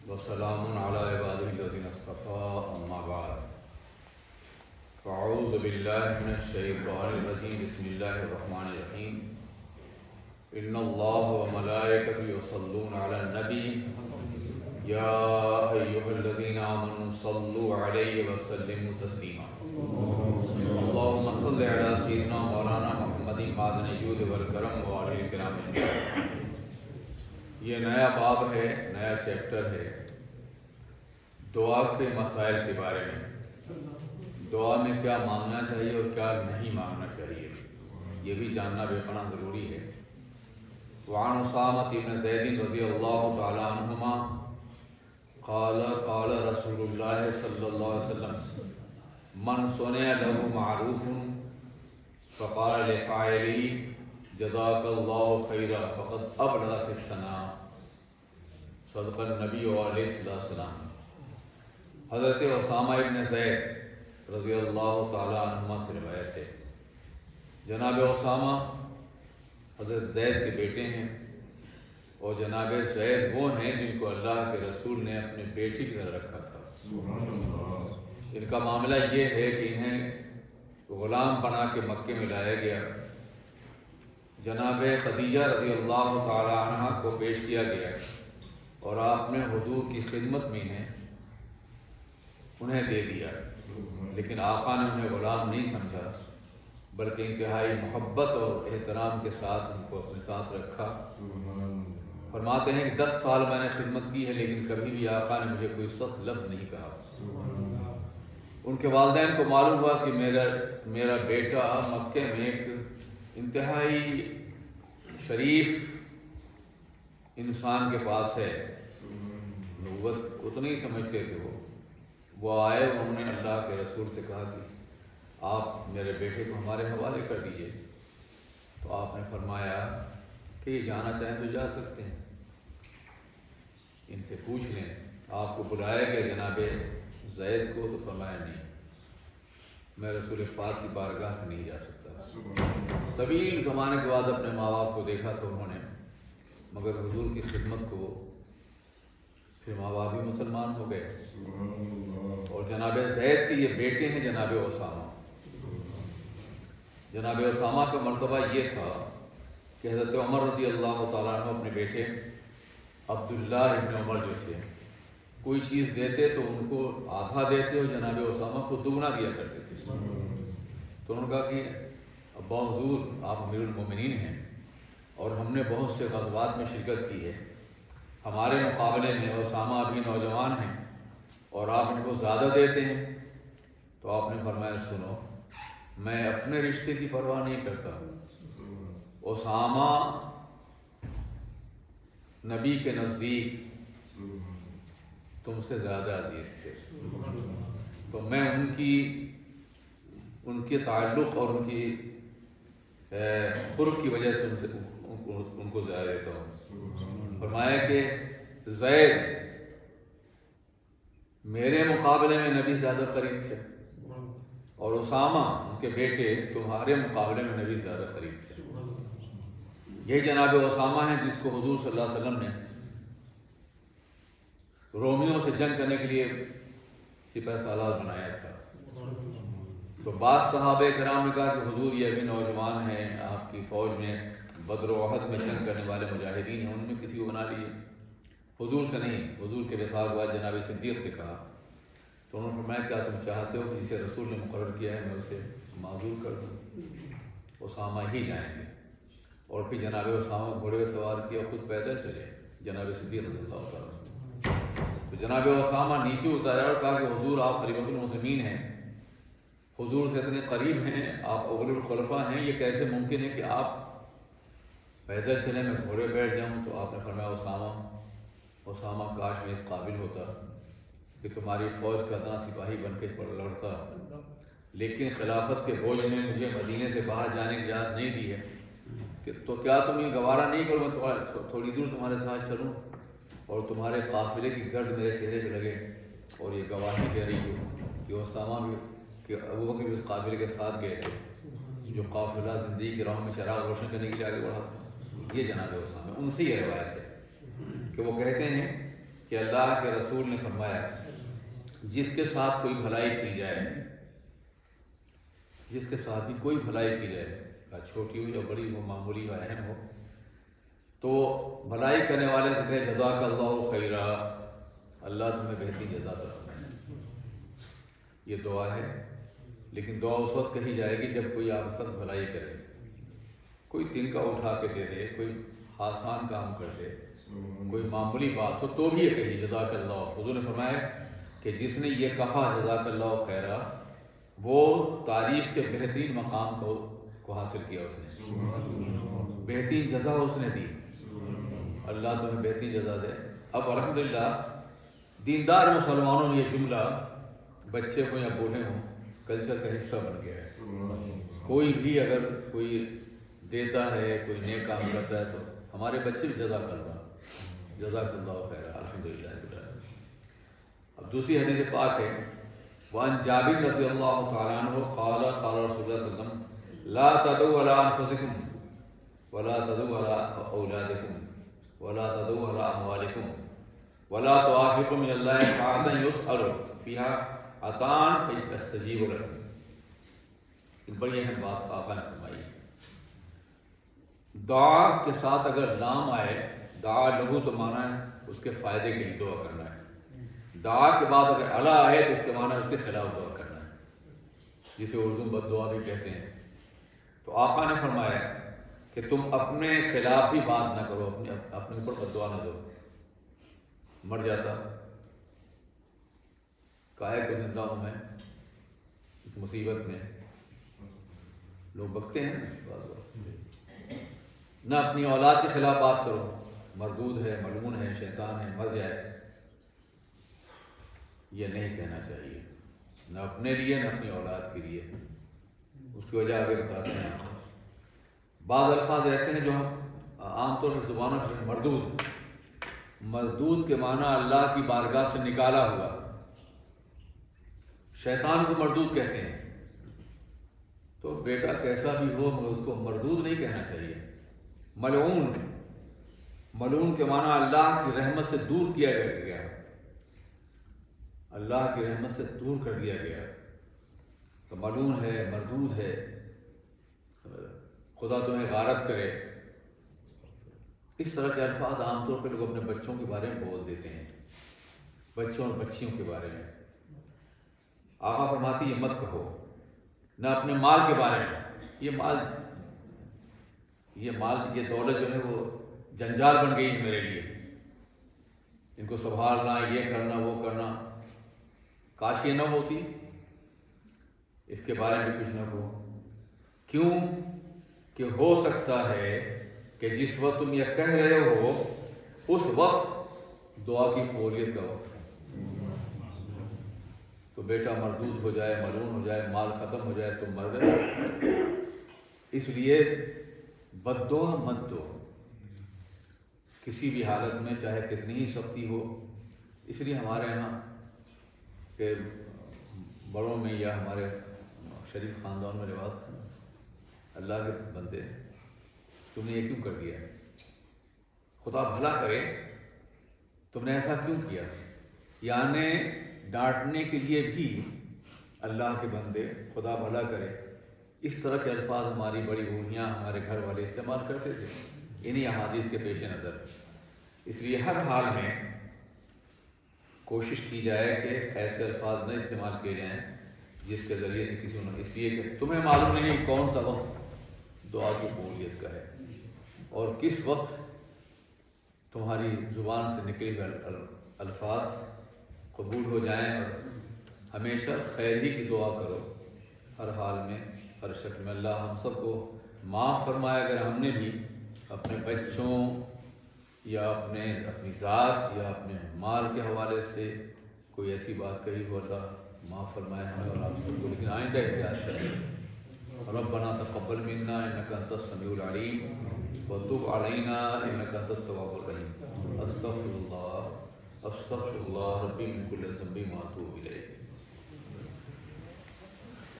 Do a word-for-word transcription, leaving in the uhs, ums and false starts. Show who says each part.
Speaker 1: वस्सलाम अला इबादिहिल्लज़ीना इस्तफ़ा अम्मा बाद फ़अऊज़ु बिल्लाहि मिनश शैतानिर रजीम बिस्मिल्लाहिर रहमानिर रहीम इन्नल्लाह व मलाइकतहु युसल्लूना अलन नबी या अय्युहल्लज़ीना आमनू सल्लु अलैहि व सल्लिमू तस्लीमा अल्लाहुम्मा सल्लि अला सय्यिदिना मौलाना मुहम्मदिन मादन जूद वल करम व आलिल किराम। ये नया बाब है, नया चैप्टर है दुआ के मसाइल के बारे में। दुआ में क्या मांगना चाहिए और क्या नहीं मांगना चाहिए, ये भी जानना बेपनाह ज़रूरी है। वअन उसामा इब्न ज़ैद रज़ियल्लाहु तआला अन्हुमा क़ाल क़ाल रसूलुल्लाह सल्लल्लाहु अलैहि वसल्लम मन सुनिया लहु मारूफुन फ़क़ाल लिफ़ाइलिही जज़ाकल्लाहु खैरा फ़क़द अबलग़ फ़िस्सना सदक़न नबी अलैहिस्सलाम। हज़रत उसामा इब्न ज़ैद रज़ियल्लाहु तआला अन्हुमा से रिवायत है। जनाब उसामा हज़रत ज़ैद के बेटे हैं और जनाब ज़ैद वो हैं जिनको अल्लाह के रसूल ने अपने बेटे की तरह रखा था। इनका मामला ये है कि इन्हें ग़ुलाम बना के मक्के में लाया गया। जनाब खदीजा रज़ियल्लाहु तआला अन्हा को पेश किया गया और आपने हुजूर की खिदमत में हैं उन्हें दे दिया, लेकिन आका ने उन्हें ग़ुलाम नहीं समझा बल्कि इंतहाई मोहब्बत और एहतराम के साथ उनको अपने साथ रखा। फरमाते हैं कि दस साल मैंने खिदमत की है लेकिन कभी भी आका ने मुझे कोई सख्त लफ्ज़ नहीं कहा। उनके वालिदैन को मालूम हुआ कि मेरा मेरा बेटा मक्के में एक इंतहाई शरीफ इंसान के पास है, नबूवत उतनी ही समझते थे वो वो आए, उन्होंने अल्लाह के रसूल से कहा कि आप मेरे बेटे को हमारे हवाले कर दीजिए। तो आपने फरमाया कि ये जाना चाहें तो जा सकते हैं, इनसे पूछ लें। आपको बुलाया गया जनाबे ज़ैद को, तो फरमाया नहीं, मैं रसूल पाक की बारगाह से नहीं जा सकता। तवील ज़माने के बाद अपने माँ बाप को देखा था उन्होंने, मगर हुजूर की खिदमत को फिर माँ बाप भी मुसलमान हो गए। और जनाब ज़ैद के ये बेटे हैं जनाब उसामा। जनाब उसामा का मर्तबा ये था कि हज़रत उमर रज़ी अल्लाह तआला अन्हु अपने बेटे अब्दुल्ला इब्न उमर जो थे कोई चीज़ देते तो उनको आधा देते और जनाब उसामा को दुगना दिया करते थे। तो उन्होंने कहा कि अब्बा हुज़ूर आप अमीरुल मोमिनीन हैं और हमने बहुत से ग़ज़वात में शिरकत की है, हमारे मुकाबले में उसामा अभी नौजवान हैं और आप इनको ज़्यादा देते हैं। तो आपने फरमाया सुनो, मैं अपने रिश्ते की परवाह नहीं करता, उसामा नबी के नज़दीक तुमसे ज़्यादा अजीज़ थे, तो मैं उनकी उनके ताल्लुक़ और उनकी कुर्ब की वजह से उनसे उनको, उनको ज़्यादा देता हूँ। फरमाया कि ज़ैद मेरे मुकाबले में नबी ज़्यादा करीब थे और उसामा उनके बेटे तुम्हारे मुकाबले में नबी ज़्यादा करीब थे। यही जनाब उसामा है जिसको हुजूर सल्लल्लाहु अलैहि वसल्लम ने रोमियों से जंग करने के लिए सिपह सालार बनाया था। तो बाद सहाबे किराम ने कहा कि हुजूर ये अभी नौजवान हैं, आपकी फ़ौज में बद्र ओहद में जंग करने वाले मुजाहिदीन हैं, उनमें किसी को बना लिए। हुजूर से नहीं, हुजूर के विसाल के बाद जनाब सिद्दीक़ से कहा। तो उन्होंने फरमाया क्या तुम चाहते हो कि जिसे रसूल ने मुकर्रर किया है मैं उसे माजूर कर दूँ? उसामा ही जाएंगे। और फिर जनाब उसामा घोड़े पर सवार किया, खुद पैदल चले जनाब सिद्दीक़ रज़ियल्लाहु अन्हु। तो जनाब उसामा नीचे उतारा और कहा कि हुजूर आप खलीफतुल मुस्लिमीन हैं, हुजूर से इतने करीब हैं, आप अव्वलुल खुलफा हैं, ये कैसे मुमकिन है कि आप पैदल चले मैं घोड़े बैठ जाऊँ? तो आपने फरमाया उसामा उसामा काश मैं इस काबिल होता कि तुम्हारी फ़ौज का इतना सिपाही बन के पड़ लड़ता, लेकिन खिलाफत के बोझ ने मुझे मदीने से बाहर जाने की इजाज़त नहीं दी है कि तो क्या तुम ये गवारा नहीं करो मैं थो, थोड़ी दूर तुम्हारे साथ चलूँ और तुम्हारे काफिले की गर्द मेरे चेहरे पे लगे और ये गवाही दे रही हो कि उसामा भी कि अबू बकर भी उस काफिले के साथ गए थे जो काफिला ज़िंदगी की राह में चराग रोशन करने के लिए आगे बढ़ा था। ये जनाब उसामा, उनसे ये रिवायत है कि वो कहते हैं کہ اللہ کے رسول نے فرمایا جس کے ساتھ کوئی بھلائی کی جائے، جس کے ساتھ بھی کوئی بھلائی کی جائے، چھوٹی ہو یا بڑی ہو، معمولی ہو اہم ہو، تو بھلائی کرنے والے سے کہے جزاک اللہ خیرا، اللہ تمہیں بہترین جزا عطا فرمائے۔ یہ دعا ہے، لیکن دعا اس وقت کہی جائے گی جب کوئی آپ کے ساتھ بھلائی کرے، کوئی تن کا اٹھا کے دے دے، کوئی آسان کام کر دے، کوئی معمولی بات ہو تو بھی یہ کہی جزاک اللہ۔ حضور نے فرمایا کہ جس نے یہ کہا جزاک اللہ خیرا، وہ تعریف کے بہترین مقام کو کو حاصل کیا، اس نے بہترین جزا اس نے دی۔ اللہ تمہیں بہترین جزا دے۔ اب الحمدللہ دیندار مسلمانوں نے یہ جملہ بچے ہوں یا بوڑھے ہوں کلچر کا حصہ بن گیا ہے۔ کوئی بھی اگر کوئی دیتا ہے، کوئی نیک کام کرتا ہے تو ہمارے بچے بھی جزاک اللہ جزاک اللہ خیر، الحمدللہ۔ اب دوسری حدیث پاک ہے، وان جابر رضی اللہ تعالیٰ عنہ قال قال رسول اللہ صلی اللہ علیہ وسلم لا تدعوا على انفسکم ولا تدعوا على اولادکم ولا تدعوا على اموالکم ولا تعافقوا من اللہ ساعة يسأل فيها عطان فيستجيب لكم۔ ایک بڑی اہم بات آقا نے فرمائی، دعا کے ساتھ اگر لام آئے، دعا لہو تو مانا ہے اس کے فائدے کے لیے دعا کرنا ہے، دعا کے بعد اگر الا آئے تو اس کے معنی اس کے خلاف دعا کرنا ہے، جسے اردو میں بد دعا بھی کہتے ہیں۔ تو آقا نے فرمایا کہ تم اپنے خلاف بھی بات نہ کرو، اپنے اپنے اوپر بد دعا نہ دو۔ مر جاتا کائے کو زندہ ہوں میں اس مصیبت میں، لوگ بکتے ہیں نہ اپنی اولاد کے خلاف بات کرو، مردود ہے، ملعون ہے، شیطان ہے، مر جائے، یہ نہیں کہنا چاہیے، نہ اپنے لیے نہ اپنی اولاد کے لیے۔ اس کی وجہ آگے بتاتے ہیں۔ بعض الفاظ ایسے ہیں جو ہم عام طور پر زبانوں سے مردود مردود کے معنی اللہ کی بارگاہ سے نکالا ہوا، شیطان کو مردود کہتے ہیں۔ تو بیٹا کیسا بھی ہو مگر اس کو مردود نہیں کہنا چاہیے۔ ملعون ملعون کے معنی اللہ کی رحمت سے دور کیا گیا، اللہ کی رحمت سے دور کر دیا گیا، تو ملعون ہے، مردود ہے، خدا تمہیں غارت کرے۔ اس طرح کے الفاظ عام طور پہ لوگ اپنے بچوں کے بارے میں بول دیتے ہیں، بچوں اور بچیوں کے بارے میں۔ آقا فرماتی یہ مت کہو، نہ اپنے مال کے بارے میں۔ یہ مال یہ مال یہ دولت جو ہے وہ جنجال بن گئی ہے میرے لیے، ان کو سنبھالنا، یہ کرنا وہ کرنا، کاش یہ نہ ہوتی، اس کے بارے میں کچھ نہ کہو۔ کیوں کہ ہو سکتا ہے کہ جس وقت تم یہ کہہ رہے ہو اس وقت دعا کی قبولیت کا وقت ہے، تو بیٹا مردود ہو جائے، ملعون ہو جائے، مال ختم ہو جائے، تم مر گئے۔ اس لیے بد دعا مت دو کسی بھی حالت میں، چاہے کتنی ہی سختی ہو۔ اس لیے ہمارے یہاں کہ بڑوں میں یا ہمارے شریف خاندان میں رواج تھا، اللہ کے بندے تم نے یہ کیوں کر دیا، خدا بھلا کرے، تم نے ایسا کیوں کیا، یعنی ڈانٹنے کے لیے بھی اللہ کے بندے خدا بھلا کرے، اس طرح کے الفاظ ہماری بڑی بوڑھیاں، ہمارے گھر والے استعمال کرتے تھے انہی احادیث کے پیش نظر۔ اس لیے ہر حال میں کوشش کی جائے کہ ایسے الفاظ نہ استعمال کیے جائیں جس کے ذریعے سے کسی نے، اس لیے کہ تمہیں معلوم نہیں کون سا وقت دعا کی قبولیت کا ہے اور کس وقت تمہاری زبان سے نکلے ہوئے الفاظ قبول ہو جائیں۔ اور ہمیشہ خیر ہی کی دعا کرو ہر حال میں، ہر شکل میں۔ اللہ ہم سب کو معاف فرمائے اگر ہم نے بھی اپنے بچوں یا اپنے اپنی ذات یا اپنے مال کے حوالے سے کوئی ایسی بات کہی ہو، اللہ معاف فرمائے ہمیں اور آپ سب کو، لیکن آئندہ احتیاط کریں۔ ربنا تقبل منا انک انت السمیع العلیم وتب علینا انک انت التواب الرحیم۔ استغفر اللہ استغفر اللہ ربی من کل ذنب واتوب الیہ۔